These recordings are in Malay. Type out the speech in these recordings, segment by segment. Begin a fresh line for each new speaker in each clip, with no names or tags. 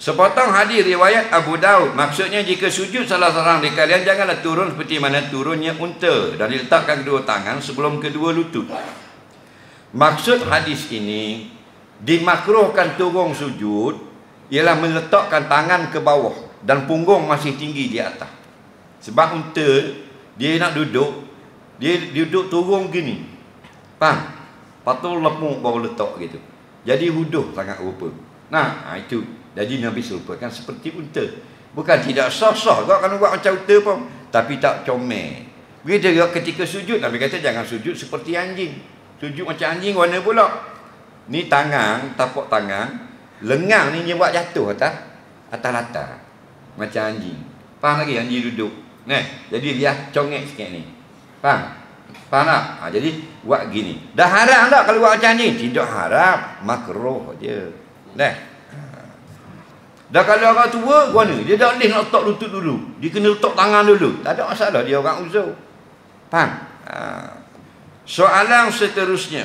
Sepotong hadis riwayat Abu Daud, maksudnya jika sujud salah seorang di kalian, janganlah turun seperti mana turunnya unta dan diletakkan kedua tangan sebelum kedua lutut. Maksud hadis ini, dimakruhkan turun sujud ialah meletakkan tangan ke bawah dan punggung masih tinggi di atas. Sebab unta dia nak duduk, dia duduk turun gini, faham? Patut lepuk baru letak gitu. Jadi huduh sangat rupa. Nah, itu. Jadi Nabi serupakan seperti unta. Bukan tidak sah-sah kau akan buat macam unta pun, tapi tak comel. Begitu juga ketika sujud, Nabi kata jangan sujud seperti anjing. Sujud macam anjing warna pula. Ni tangan, tapak tangan, lengang ni dia buat jatuh atas latar. Macam anjing. Faham lagi anjing duduk. Nah, jadi dia congek sikit ni. Faham? Faham tak? Jadi buat gini. Dah haram tak kalau buat macam anjing? Tidak haram, makruh je. Dah. Dah kalau orang tua, mana? Dia tak boleh nak letak lutut dulu. Dia kena letak tangan dulu. Tak ada masalah, dia orang uzur. Faham? Soalan seterusnya.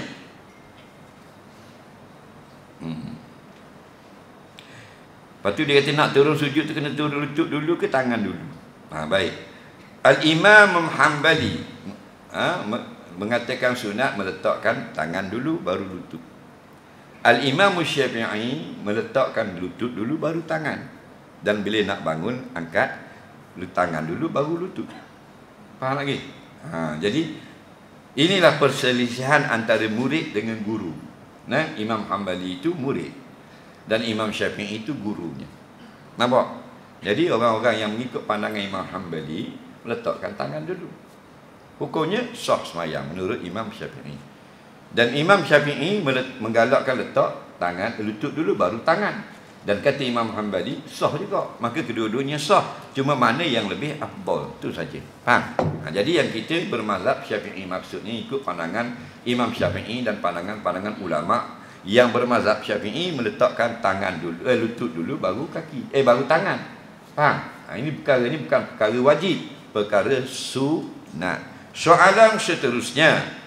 Lepas tu dia kata nak turun sujud tu kena turun lutut dulu ke tangan dulu? Baik. Al-Imam Hanbali mengatakan sunat meletakkan tangan dulu baru lutut. Al-Imam Syafi'i meletakkan lutut dulu baru tangan. Dan bila nak bangun, angkat tangan dulu baru lutut. Faham lagi? Jadi, inilah perselisihan antara murid dengan guru. Nah, Imam Hanbali itu murid. Dan Imam Syafi'i itu gurunya. Nampak? Jadi, orang-orang yang mengikut pandangan Imam Hanbali meletakkan tangan dulu. Hukumnya sah semayang menurut Imam Syafi'i. Dan Imam Syafi'i menggalakkan letak tangan, lutut dulu baru tangan. Dan kata Imam Hanbali sah juga. Maka kedua-duanya sah. Cuma mana yang lebih afdal, itu saja. Faham? Jadi yang kita bermazhab Syafi'i, maksudnya ikut pandangan Imam Syafi'i dan pandangan ulama yang bermazhab Syafi'i meletakkan tangan dulu, lutut dulu baru kaki, baru tangan. Faham? Ini bukan perkara wajib, perkara sunat. Soalan seterusnya.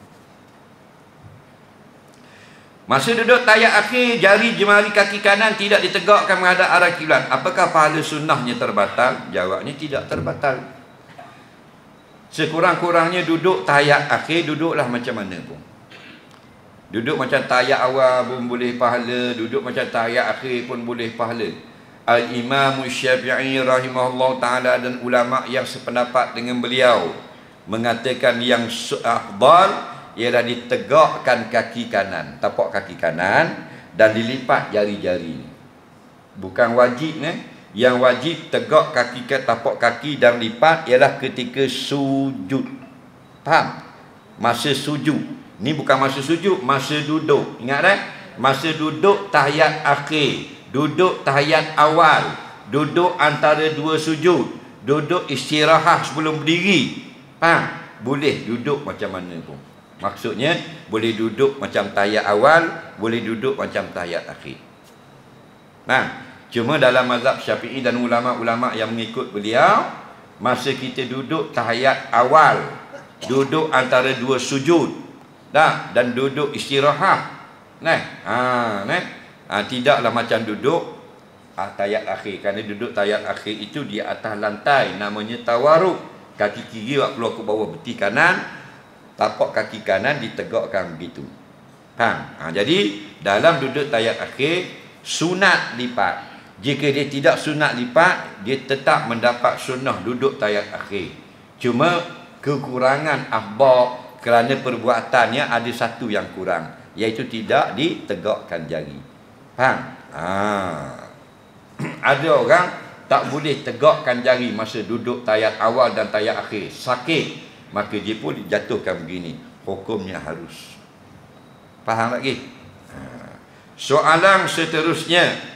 Masa duduk tayat akhir, jari jemari kaki kanan tidak ditegakkan menghadap arah kiblat. Apakah pahala sunnahnya terbatal? Jawabnya tidak terbatal. Sekurang-kurangnya duduk tayat akhir, duduklah macam mana pun. Duduk macam tayat awal pun boleh pahala, duduk macam tayat akhir pun boleh pahala. Al-Imam Syafi'i rahimahullah ta'ala dan ulama yang sependapat dengan beliau mengatakan yang afdal ialah ditegakkan kaki kanan, tapak kaki kanan dan dilipat jari-jari. Bukan wajib Yang wajib tegak kaki ke tapak kaki dan lipat ialah ketika sujud. Faham? Masa sujud. Ni bukan masa sujud, masa duduk. Ingat tak? Masa duduk tahiyat akhir, duduk tahiyat awal, duduk antara dua sujud, duduk istirahat sebelum berdiri. Faham? Boleh duduk macam mana pun. Maksudnya boleh duduk macam tahiyat awal, boleh duduk macam tahiyat akhir. Cuma dalam mazhab Syafi'i dan ulama-ulama yang mengikut beliau, masa kita duduk tahiyat awal, duduk antara dua sujud, dan duduk istirahat, tidaklah macam duduk tahiyat akhir. Kerana duduk tahiyat akhir itu di atas lantai, namanya tawaruk. Kaki kiri keluar ke bawah peti kanan, tapak kaki kanan ditegakkan begitu. Jadi dalam duduk tahiyat akhir sunat lipat. Jika dia tidak sunat lipat, dia tetap mendapat sunnah duduk tahiyat akhir. Cuma kekurangan afdal kerana perbuatannya ada satu yang kurang, iaitu tidak ditegakkan jari. Faham? Ada orang tak boleh tegakkan jari masa duduk tahiyat awal dan tahiyat akhir, sakit, maka dia pun dijatuhkan begini. Hukumnya harus. Faham lagi? Soalan seterusnya,